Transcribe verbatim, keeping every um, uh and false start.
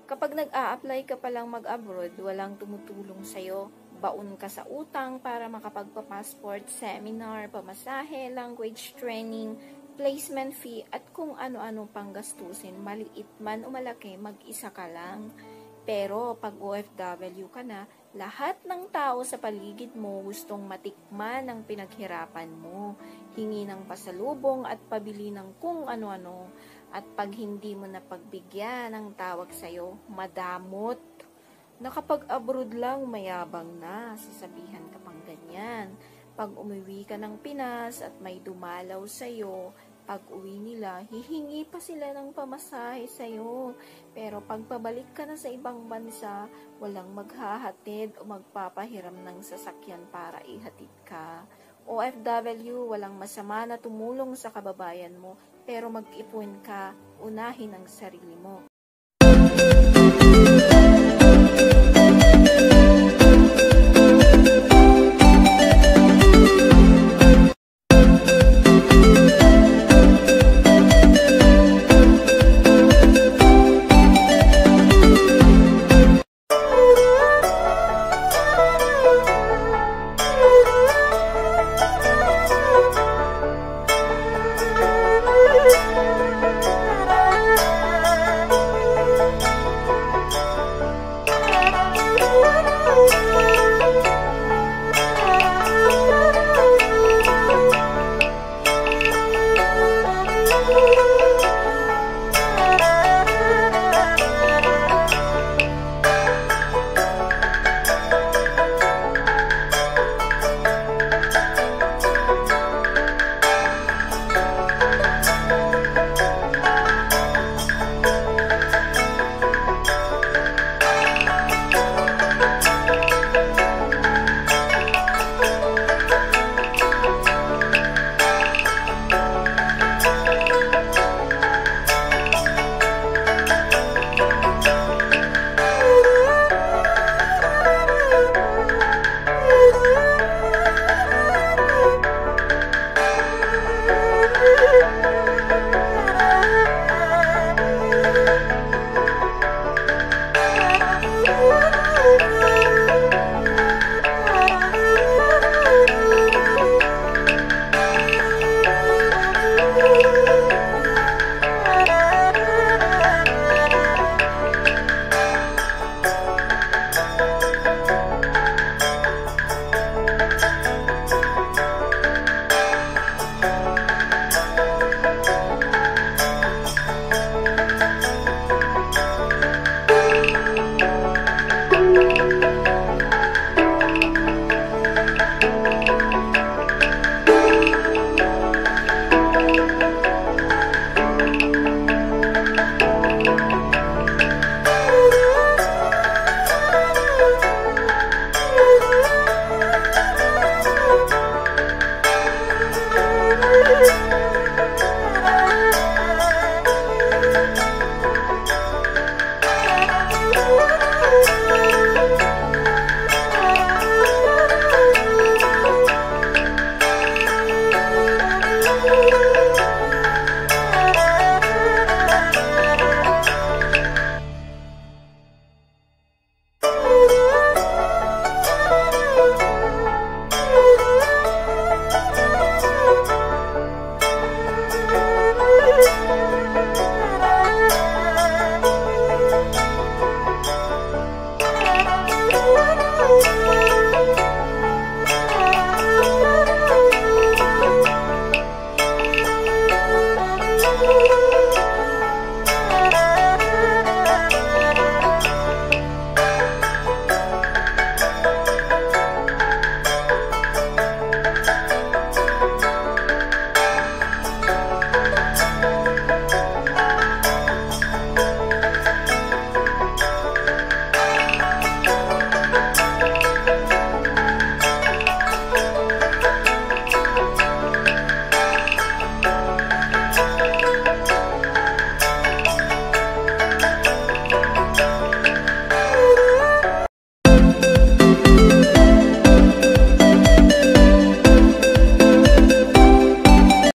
Kapag nag-a-apply ka palang mag-abroad, walang tumutulong sa'yo. Baon ka sa utang para makapagpa-passport, seminar, pamasahe, language training, placement fee, at kung ano-ano pang gastusin, maliit man o malaki, mag-isa ka lang. Pero pag O F W ka na, lahat ng tao sa paligid mo gustong matikman ang pinaghirapan mo, hingi ng pasalubong at pabili ng kung ano-ano. At pag hindi mo na pagbigyan ang tawag sa'yo, madamot. Nakapag-abroad lang, mayabang na, sasabihan ka pang ganyan. Pag umuwi ka ng Pinas at may dumalaw sa'yo, pag uwi nila, hihingi pa sila ng pamasahe sa'yo. Pero pag pabalik ka na sa ibang bansa, walang maghahatid o magpapahiram ng sasakyan para ihatid ka. O F W, walang masama na tumulong sa kababayan mo, pero mag-ipon ka, unahin ang sarili mo.